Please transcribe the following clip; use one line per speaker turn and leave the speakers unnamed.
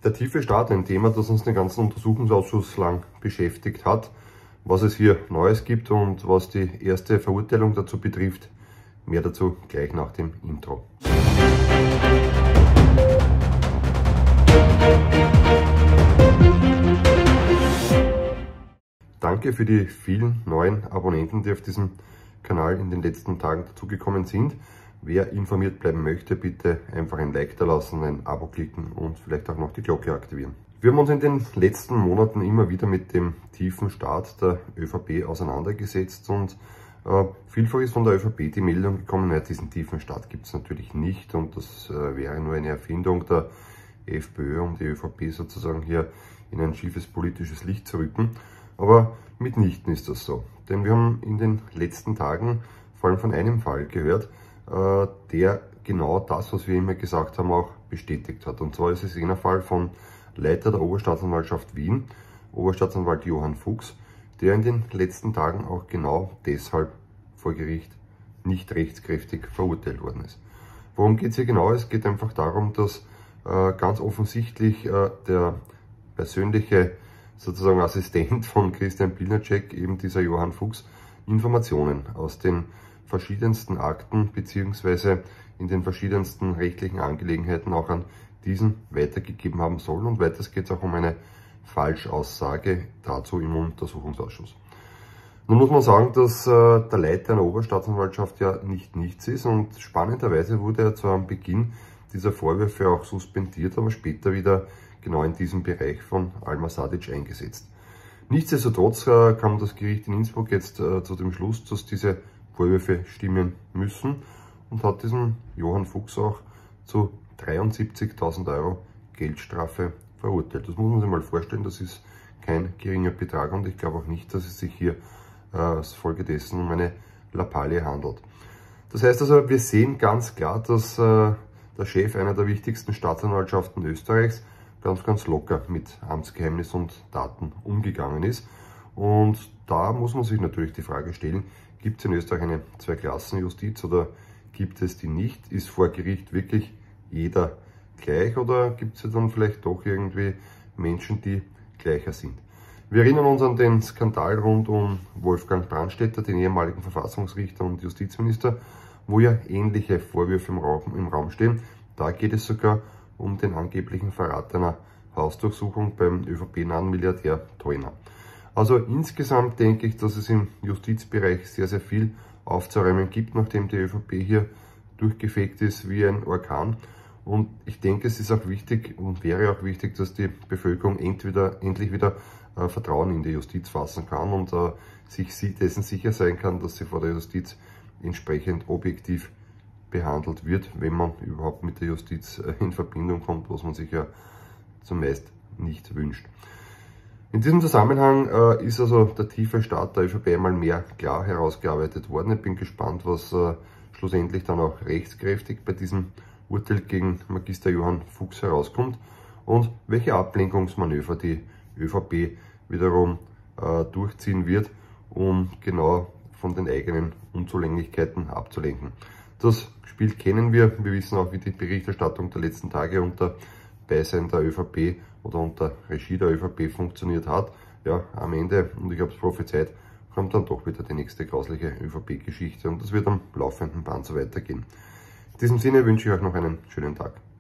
Der tiefe Staat, ein Thema, das uns den ganzen Untersuchungsausschuss lang beschäftigt hat. Was es hier Neues gibt und was die erste Verurteilung dazu betrifft, mehr dazu gleich nach dem Intro. Danke für die vielen neuen Abonnenten, die auf diesem Kanal in den letzten Tagen dazugekommen sind. Wer informiert bleiben möchte, bitte einfach ein Like da lassen, ein Abo klicken und vielleicht auch noch die Glocke aktivieren. Wir haben uns in den letzten Monaten immer wieder mit dem tiefen Staat der ÖVP auseinandergesetzt und vielfach ist von der ÖVP die Meldung gekommen, naja, diesen tiefen Staat gibt es natürlich nicht und das wäre nur eine Erfindung der FPÖ, um die ÖVP sozusagen hier in ein schiefes politisches Licht zu rücken. Aber mitnichten ist das so, denn wir haben in den letzten Tagen vor allem von einem Fall gehört, der genau das, was wir immer gesagt haben, auch bestätigt hat. Und zwar ist es jener Fall von Leiter der Oberstaatsanwaltschaft Wien, Oberstaatsanwalt Johann Fuchs, der in den letzten Tagen auch genau deshalb vor Gericht nicht rechtskräftig verurteilt worden ist. Worum geht es hier genau? Es geht einfach darum, dass ganz offensichtlich der persönliche sozusagen Assistent von Christian Pilnacek, eben dieser Johann Fuchs, Informationen aus den verschiedensten Akten bzw. in den verschiedensten rechtlichen Angelegenheiten auch an diesen weitergegeben haben soll. Und weiters geht es auch um eine Falschaussage dazu im Untersuchungsausschuss. Nun muss man sagen, dass der Leiter einer Oberstaatsanwaltschaft ja nicht nichts ist und spannenderweise wurde er zwar am Beginn dieser Vorwürfe auch suspendiert, aber später wieder genau in diesem Bereich von Alma Sadic eingesetzt. Nichtsdestotrotz kam das Gericht in Innsbruck jetzt zu dem Schluss, dass diese Vorwürfe stimmen müssen und hat diesen Johann Fuchs auch zu 73.000 € Geldstrafe verurteilt. Das muss man sich mal vorstellen, das ist kein geringer Betrag und ich glaube auch nicht, dass es sich hier als Folge dessen um eine Lappalie handelt. Das heißt also, wir sehen ganz klar, dass der Chef einer der wichtigsten Staatsanwaltschaften Österreichs ganz locker mit Amtsgeheimnis und Daten umgegangen ist. Und da muss man sich natürlich die Frage stellen, gibt es in Österreich eine Zweiklassenjustiz oder gibt es die nicht? Ist vor Gericht wirklich jeder gleich oder gibt es dann vielleicht doch irgendwie Menschen, die gleicher sind? Wir erinnern uns an den Skandal rund um Wolfgang Brandstätter, den ehemaligen Verfassungsrichter und Justizminister, wo ja ähnliche Vorwürfe im Raum stehen. Da geht es sogar um den angeblichen Verrat einer Hausdurchsuchung beim ÖVP-nahen Milliardär Theuner. Also insgesamt denke ich, dass es im Justizbereich sehr viel aufzuräumen gibt, nachdem die ÖVP hier durchgefegt ist wie ein Orkan. Und ich denke, es ist auch wichtig und wäre auch wichtig, dass die Bevölkerung endlich wieder Vertrauen in die Justiz fassen kann und sich dessen sicher sein kann, dass sie vor der Justiz entsprechend objektiv behandelt wird, wenn man überhaupt mit der Justiz in Verbindung kommt, was man sich ja zumeist nicht wünscht. In diesem Zusammenhang ist also der tiefe Staat der ÖVP einmal mehr klar herausgearbeitet worden. Ich bin gespannt, was schlussendlich dann auch rechtskräftig bei diesem Urteil gegen Magister Johann Fuchs herauskommt und welche Ablenkungsmanöver die ÖVP wiederum durchziehen wird, um genau von den eigenen Unzulänglichkeiten abzulenken. Das Spiel kennen wir. Wir wissen auch, wie die Berichterstattung der letzten Tage unter Beisein der ÖVP oder unter Regie der ÖVP funktioniert hat. Ja, am Ende, und ich habe es prophezeit, kommt dann doch wieder die nächste grausliche ÖVP-Geschichte und das wird am laufenden Band so weitergehen. In diesem Sinne wünsche ich euch noch einen schönen Tag.